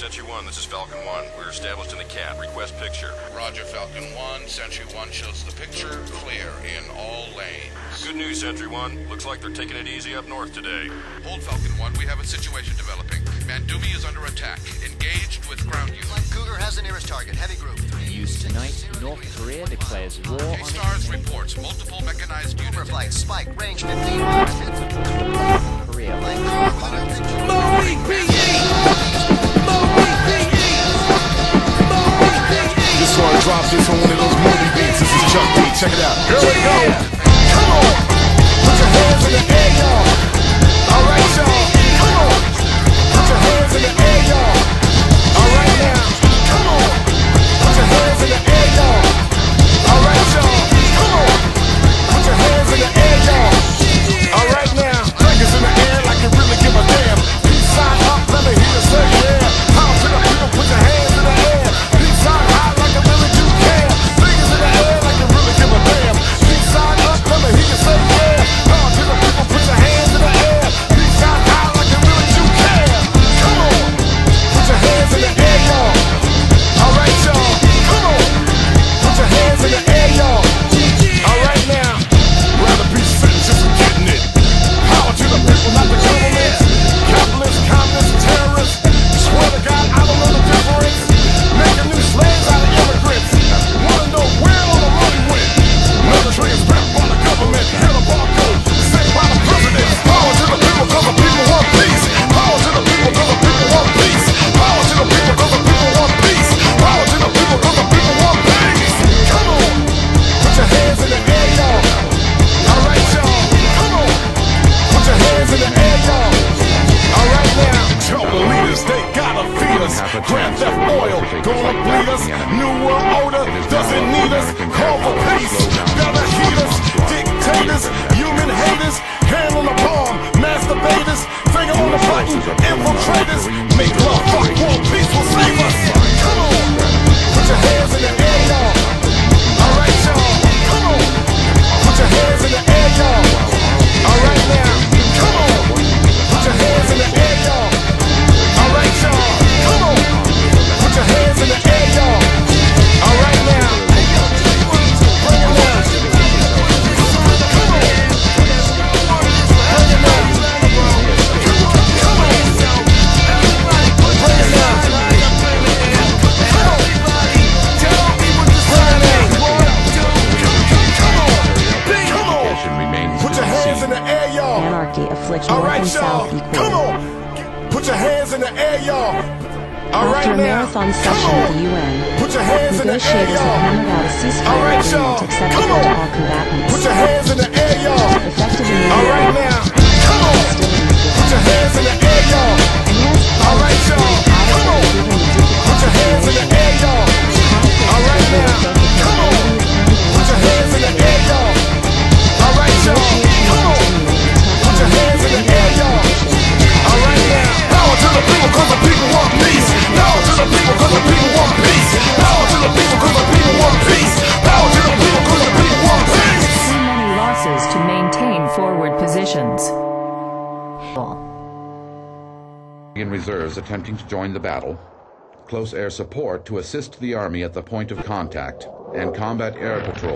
Sentry 1, this is Falcon 1. We're established in the CAP. Request picture. Roger, Falcon 1. Sentry 1 shows the picture. Clear in all lanes. Good news, Sentry 1. Looks like they're taking it easy up north today. Hold, Falcon 1. We have a situation developing. Mandumi is under attack. Engaged with ground units. Cougar has the nearest target. Heavy group. News tonight, North Korea declares war on K-Stars reports multiple mechanized units. Overflight. Spike. Range 15 miles. Korea. This one drops this on one of those movie beats. This is Chuck D. Check it out. Here we go. Come on. Put your hands in the air, y'all. All right, y'all. Come on. Put your hands in the air, y'all. All right now. Come on. Put your hands in the air, y'all. All right, y'all. Come on. Put your hands in the air, y'all. All right now. Fingers in the air like you really give a damn. Peace sign up, let me hear you say yeah. How to the people, put your hands in the air. Peace sign high like you really do care. Fingers in the air like you really give a damn. Peace sign up, let me hear you say yeah. How to the people, put your hands in the air. Peace sign high like you really do care. Come on, put your hands in the air, y'all. All right, y'all. Come on, put your hands in the air, y'all. All right now, rather be sentenced for getting it. Power to the people, not the government. Capitalists, communists, terrorists. Swear to God, I don't know the difference. Making new slaves out of immigrants. Wanna know where all the money went? Military is backed by the government. Hell a barcode, sent by the president. Power to the people, cause the people want peace. Power to the people, cause the people want peace. Power to the people, cause the people want peace. Power to the people, cause the people want peace. Come on, put your hands in the air, y'all. All right, y'all. Come on, put your hands in the air, y'all. All right now, tell the leaders they gotta feed us. Grand Theft Oil, gonna bleed us. New World Order doesn't need us. Call for peace, gotta heat us. Dictators, human haters, hand on the palm, masturbators, finger on the button, infiltrators. Make love, fuck, war, peace will save us. Come on, put your hands in the air, y'all. All right, y'all. Come on, put your hands in the air, y'all. All right now, come on, put your hands in the air, y'all. All right, y'all. Come on, put your hands in the air, y'all. All right now, bring it down. Come on, bring it down. Come on, bring it down. Put your hands in the air, y'all. Anarchy afflicts All North right, and South y'all. equally. Come on. Put your hands in the air, y'all. All right After a now. marathon Come session at on. the UN, Put your hands in the air, negotiators have y'all. hammered out a ceasefire All right, agreement y'all. acceptable Come to on. all combatants. Put your hands in the air, y'all. Effective immediately. All right now. Come on. Put your hands in the air, y'all. All right, y'all. Come on. Put your hands in the air, y'all. All right now. Come on. Put your hands in the air, y'all. All right, y'all. Come on. Put your hands in the air, y'all. All right now. Power to the people, cause the people want peace. Power to the people, cause the people want peace. Power to the people, cause the people want peace. Power to the people, cause the people want peace. Too many losses to maintain forward positions. In reserves attempting to join the battle, close air support to assist the Army at the point of contact, and combat air patrol